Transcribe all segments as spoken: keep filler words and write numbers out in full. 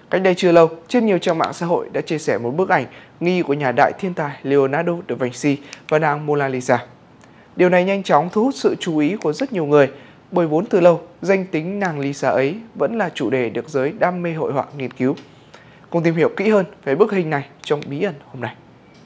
Cách đây chưa lâu, trên nhiều trang mạng xã hội đã chia sẻ một bức ảnh nghi của nhà đại thiên tài Leonardo da Vinci và nàng Mona Lisa. Điều này nhanh chóng thu hút sự chú ý của rất nhiều người, bởi vốn từ lâu, danh tính nàng Lisa ấy vẫn là chủ đề được giới đam mê hội họa nghiên cứu. Cùng tìm hiểu kỹ hơn về bức hình này trong bí ẩn hôm nay.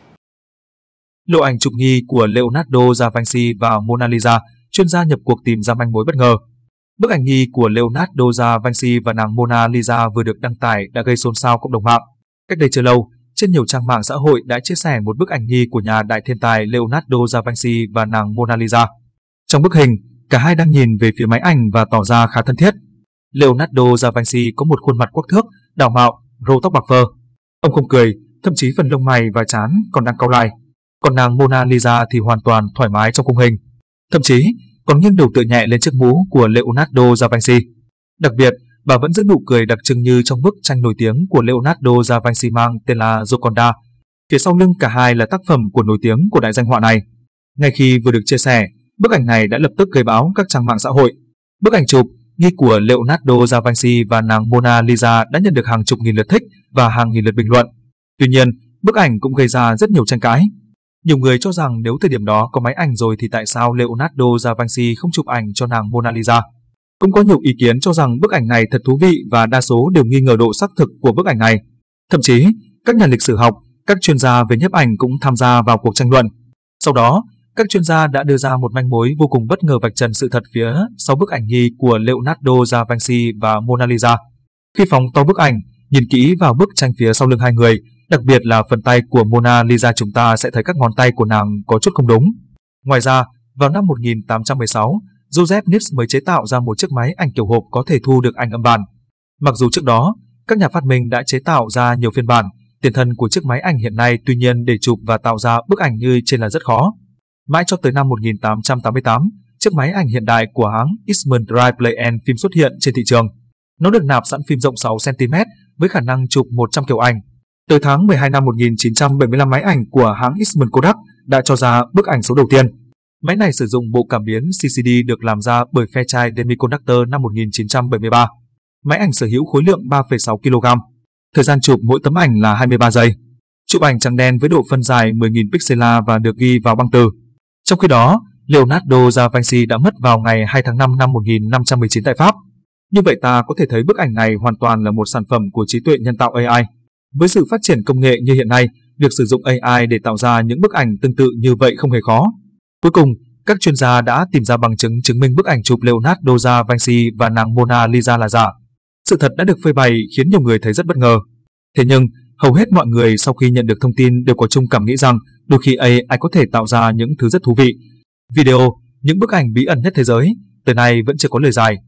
Lộ ảnh chụp nghi của Leonardo da Vinci và Mona Lisa, chuyên gia nhập cuộc tìm ra manh mối bất ngờ. Bức ảnh nghi của Leonardo da Vinci và nàng Mona Lisa vừa được đăng tải đã gây xôn xao cộng đồng mạng. Cách đây chưa lâu, trên nhiều trang mạng xã hội đã chia sẻ một bức ảnh nghi của nhà đại thiên tài Leonardo da Vinci và nàng Mona Lisa. Trong bức hình, cả hai đang nhìn về phía máy ảnh và tỏ ra khá thân thiết. Leonardo da Vinci có một khuôn mặt quắc thước, đào mạo, râu tóc bạc phơ. Ông không cười, thậm chí phần lông mày và trán còn đang cau lại. Còn nàng Mona Lisa thì hoàn toàn thoải mái trong khung hình, thậm chí còn nghiêng đầu tựa nhẹ lên chiếc mũ của Leonardo da Vinci. Đặc biệt, bà vẫn giữ nụ cười đặc trưng như trong bức tranh nổi tiếng của Leonardo da Vinci mang tên là Gioconda. Phía sau lưng cả hai là tác phẩm của nổi tiếng của đại danh họa này. Ngay khi vừa được chia sẻ, bức ảnh này đã lập tức gây báo các trang mạng xã hội. Bức ảnh chụp nghi của Leonardo da Vinci và nàng Mona Lisa đã nhận được hàng chục nghìn lượt thích và hàng nghìn lượt bình luận. Tuy nhiên, bức ảnh cũng gây ra rất nhiều tranh cãi. Nhiều người cho rằng nếu thời điểm đó có máy ảnh rồi thì tại sao Leonardo da Vinci không chụp ảnh cho nàng Mona Lisa. Cũng có nhiều ý kiến cho rằng bức ảnh này thật thú vị và đa số đều nghi ngờ độ xác thực của bức ảnh này. Thậm chí, các nhà lịch sử học, các chuyên gia về nhiếp ảnh cũng tham gia vào cuộc tranh luận. Sau đó, các chuyên gia đã đưa ra một manh mối vô cùng bất ngờ vạch trần sự thật phía sau bức ảnh nghi của Leonardo da Vinci và Mona Lisa. Khi phóng to bức ảnh, nhìn kỹ vào bức tranh phía sau lưng hai người, đặc biệt là phần tay của Mona Lisa, chúng ta sẽ thấy các ngón tay của nàng có chút không đúng. Ngoài ra, vào năm một nghìn tám trăm mười sáu, Joseph Nips mới chế tạo ra một chiếc máy ảnh kiểu hộp có thể thu được ảnh âm bản. Mặc dù trước đó, các nhà phát minh đã chế tạo ra nhiều phiên bản, tiền thân của chiếc máy ảnh hiện nay, tuy nhiên để chụp và tạo ra bức ảnh như trên là rất khó. Mãi cho tới năm một nghìn tám trăm tám mươi tám, chiếc máy ảnh hiện đại của hãng Eastman Dry Play and Film xuất hiện trên thị trường. Nó được nạp sẵn phim rộng sáu xăng ti mét với khả năng chụp một trăm kiểu ảnh. Tới tháng mười hai năm một nghìn chín trăm bảy mươi lăm, máy ảnh của hãng Eastman Kodak đã cho ra bức ảnh số đầu tiên. Máy này sử dụng bộ cảm biến xê xê đê được làm ra bởi Fairchild Semiconductor năm một nghìn chín trăm bảy mươi ba. Máy ảnh sở hữu khối lượng ba phẩy sáu ki lô gam. Thời gian chụp mỗi tấm ảnh là hai mươi ba giây. Chụp ảnh trắng đen với độ phân giải mười nghìn pixel và được ghi vào băng từ. Trong khi đó, Leonardo da Vinci đã mất vào ngày hai tháng năm năm một nghìn năm trăm mười chín tại Pháp. Như vậy ta có thể thấy bức ảnh này hoàn toàn là một sản phẩm của trí tuệ nhân tạo a i. Với sự phát triển công nghệ như hiện nay, việc sử dụng a i để tạo ra những bức ảnh tương tự như vậy không hề khó. Cuối cùng, các chuyên gia đã tìm ra bằng chứng chứng minh bức ảnh chụp Leonardo da Vinci và nàng Mona Lisa là giả. Sự thật đã được phơi bày khiến nhiều người thấy rất bất ngờ. Thế nhưng, hầu hết mọi người sau khi nhận được thông tin đều có chung cảm nghĩ rằng đôi khi a i có thể tạo ra những thứ rất thú vị. Video, những bức ảnh bí ẩn nhất thế giới, tới nay vẫn chưa có lời giải.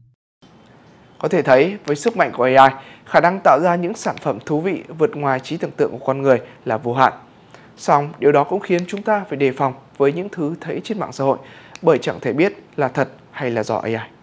Có thể thấy với sức mạnh của a i, khả năng tạo ra những sản phẩm thú vị vượt ngoài trí tưởng tượng của con người là vô hạn. Song điều đó cũng khiến chúng ta phải đề phòng với những thứ thấy trên mạng xã hội, bởi chẳng thể biết là thật hay là do a i.